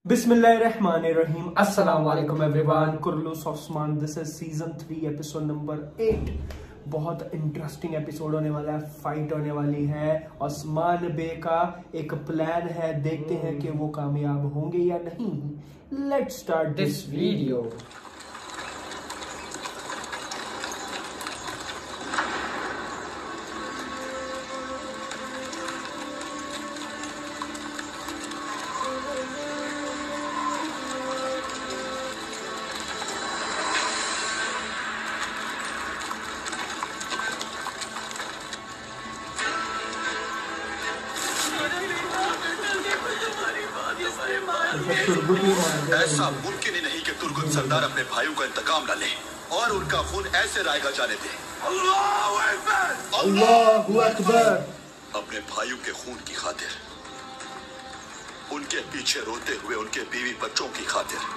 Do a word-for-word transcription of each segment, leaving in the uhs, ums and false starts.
बिस्मिल्लाहिर्रहमानिर्रहीम। अस्सलाम वालेकुम everyone. Kurulus Osman, this is season three episode number eight. बहुत इंटरेस्टिंग एपिसोड होने वाला है, फाइट होने वाली है। ओस्मान बे का एक प्लान है, देखते हैं कि वो कामयाब होंगे या नहीं। Let's start this video. ऐसा मुमकिन ही नहीं कि तुर्गुन सरदार अपने भाइयों का इंतकाम न ले और उनका खून ऐसे रायगा जाने दे। अल्लाहू अकबर, अल्लाहू अकबर। अपने भाइयों के खून की खातिर, उनके पीछे रोते हुए उनके बीवी बच्चों की खातिर,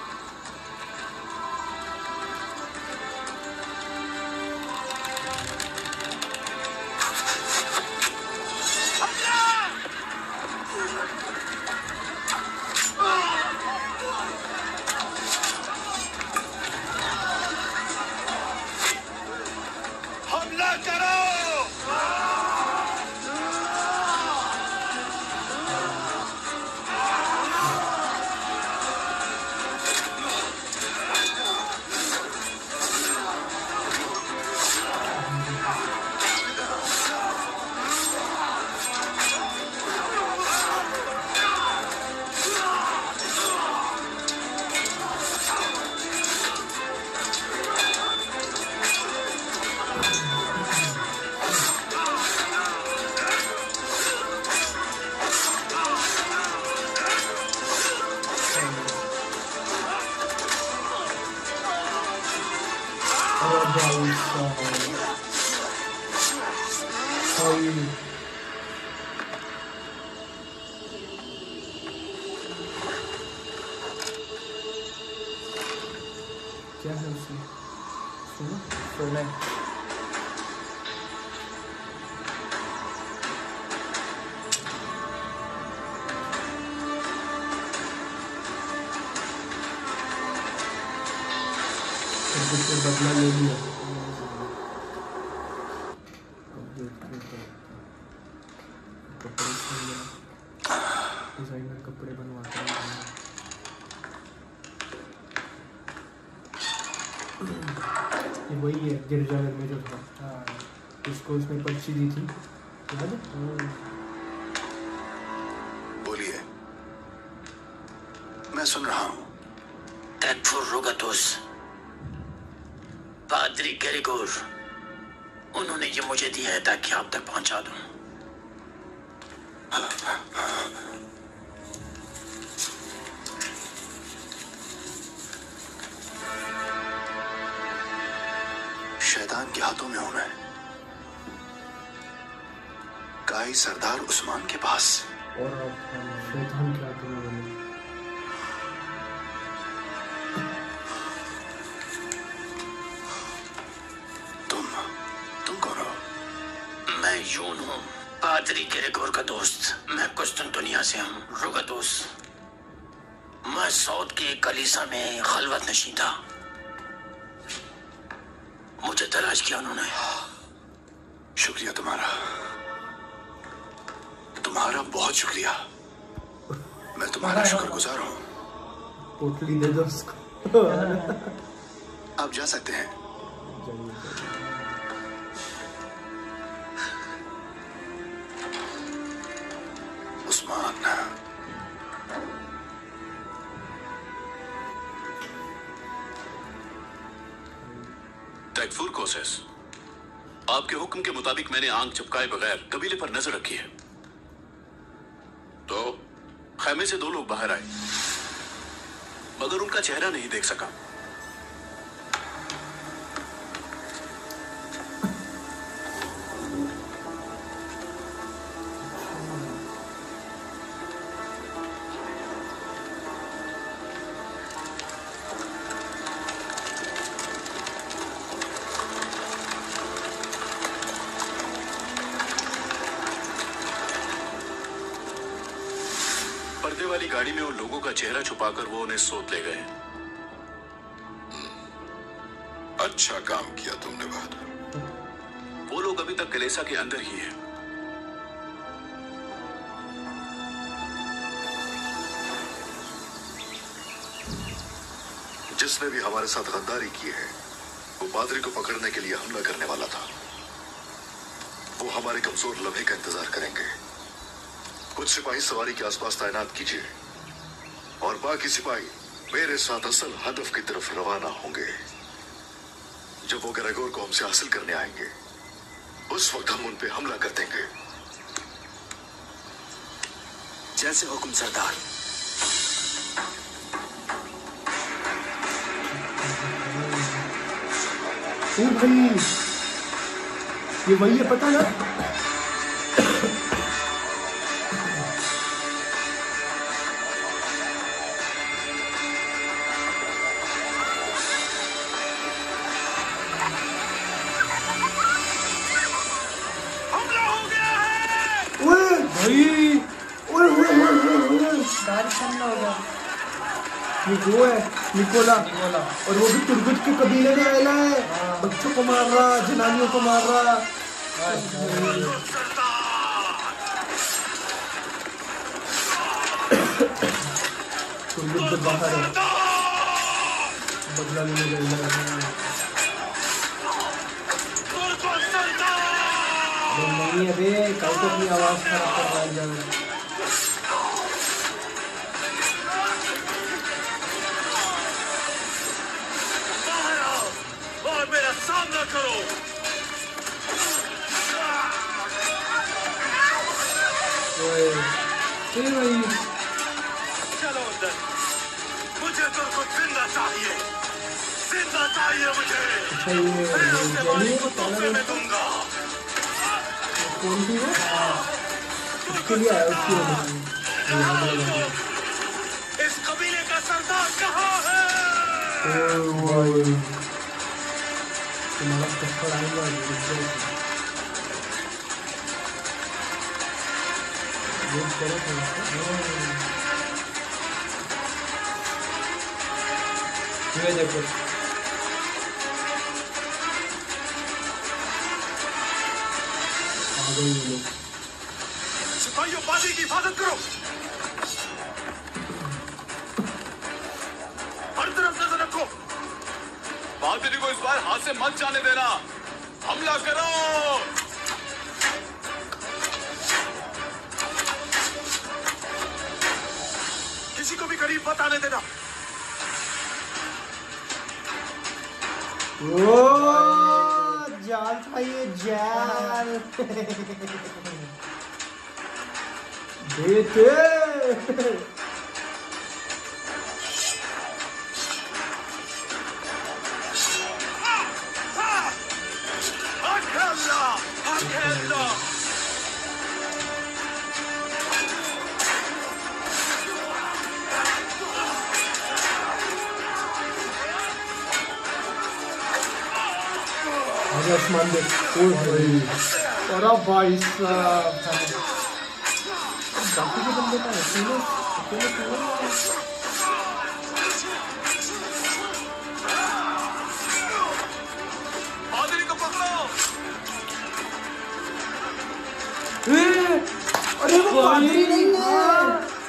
हमला करो। क्या है उसमें? सुनो, सोना है। तो बदला ले लिया। डिजाइनर कपड़े बनवाते हैं। ये वही है गिरजाघर में जो था, इसको उसने पर्ची दी थी। बोलिए, मैं सुन रहा हूँ। तैगफुर रुगतुस, पादरी ग्रेगोर, उन्होंने ये मुझे दिया है ताकि आप तक पहुंचा दूं। शैतान के हाथों में हूं मैं, काई सरदार उस्मान के पास। और शैतान के हाथों में बने। तुम तुम कौन हो? मैं यून हूँ, पादरी ग्रेगोर का दोस्त। मैं कुस्तुनतुनिया से हूँ। रुगतुस, मैं सऊद के कलीसा में खलवत नशीं था। मुझे तलाश किया उन्होंने। शुक्रिया तुम्हारा, तुम्हारा बहुत शुक्रिया। मैं तुम्हारा शुक्रगुजार हूँ। पोटली दे दो उसको। आप जा सकते हैं। उस्मान, तैगफुर कोसेस, आपके हुक्म के मुताबिक मैंने आंख झपकाए बगैर कबीले पर नजर रखी है। तो खैमे से दो लोग बाहर आए, मगर उनका चेहरा नहीं देख सका। पर्दे वाली गाड़ी गाड़ी में उन लोगों का चेहरा छुपाकर वो उन्हें सोत ले गए। अच्छा काम किया तुमने बहादुर। वो लोग अभी तक कलेसा के अंदर ही हैं। जिसने भी हमारे साथ गद्दारी की है वो पादरी को पकड़ने के लिए हमला करने वाला था। वो हमारे कमजोर लम्हे का इंतजार करेंगे। कुछ सिपाही सवारी के आसपास तैनात कीजिए और बाकी सिपाही मेरे साथ असल हदफ की तरफ रवाना होंगे। जब वो ग्रेगोर को हमसे हासिल करने आएंगे उस वक्त हम उन पे हमला कर देंगे। जैसे हुक्म सरदार। ओ भाई ये वही है, पता ना? हमला हो गया है। ओए भाई, ओए ओए ओए ओए बारिश हमला हो गया। ये वो है निकोला, निकोला और वो भी तुर्गुत के कबीले में आया है। बच्चों को मार रहा, जनानियों को मार रहा। तुर्गुत के बाहर है, बदला लेने गया है। नहीं अबे कल तो अपनी आवाज खराब कर रहा है। मेरा सामना करो। चलो अंदर। मुझे तुमको जिंदा चाहिए, जिंदा चाहिए मुझे। तोहफे में दूंगा। कौन सी है? उसके लिए आया, उसकी वजह। इस कबीले का सरदार कहाँ है? तुम्हारा चक्कर आएगा। ये देखो आ गए लोग। सिपाहियों पादरी की हिफाजत करो। हर तरफ नजर रखो। पादरी को इस बार हाथ से मत जाने देना। हमला करो। किसी को भी करीब मत आने देना। ओ जाल था ये, जाल बेटे। आसमान देख, और भाई साहब बाकी के बंदे का अकेले अकेले पादरी को पकड़ो। अरे वो पादरी नहीं है।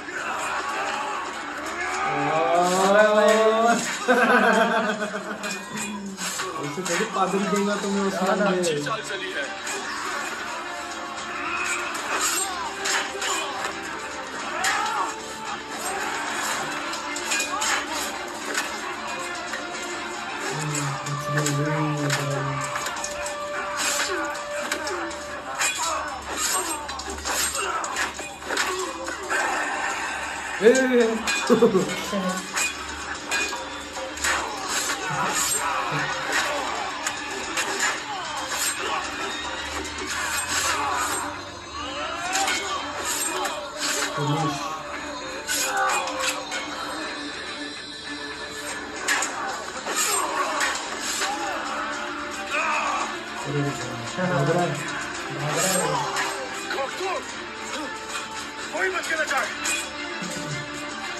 ऐसे थोड़ी पादरी देगा तुम्हें उसमें। चाल चली है। कोई बच के न जाए।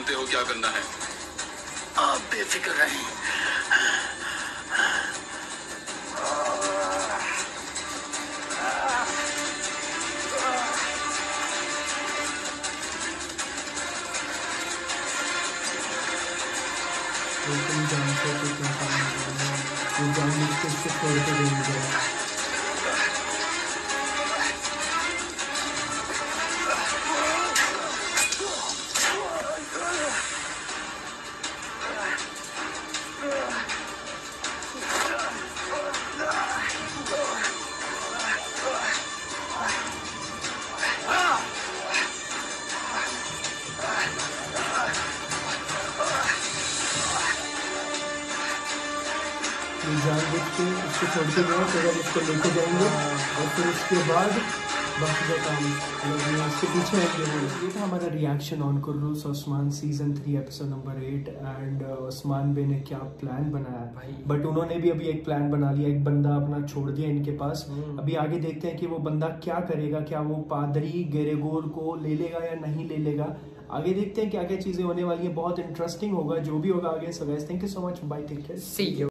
जानते हो क्या करना है। आप बेफिक्र रहें। तुम जानते हो क्या करना है, वो जानने के इसको छोड़ के देंगे। जानबूझ के उसको छोड़ के गए, फिर हम उसको लेके जाएंगे और फिर उसके बाद बाकी का काम मतलब उसके पीछे आएंगे। ये था हमारा reaction on Kurulus Osman season three episode number eight. And Osman Bey ने क्या प्लान बनाया भाई, बट उन्होंने भी अभी एक प्लान बना लिया, एक बंदा अपना छोड़ दिया इनके पास। अभी आगे देखते हैं कि वो बंदा क्या करेगा, क्या वो पादरी गेरेगोर को ले लेगा या नहीं ले लेगा। आगे देखते हैं क्या क्या चीजें होने वाली है, बहुत इंटरेस्टिंग होगा जो भी होगा आगे। So guys, thank you so much, bye, take care, see you.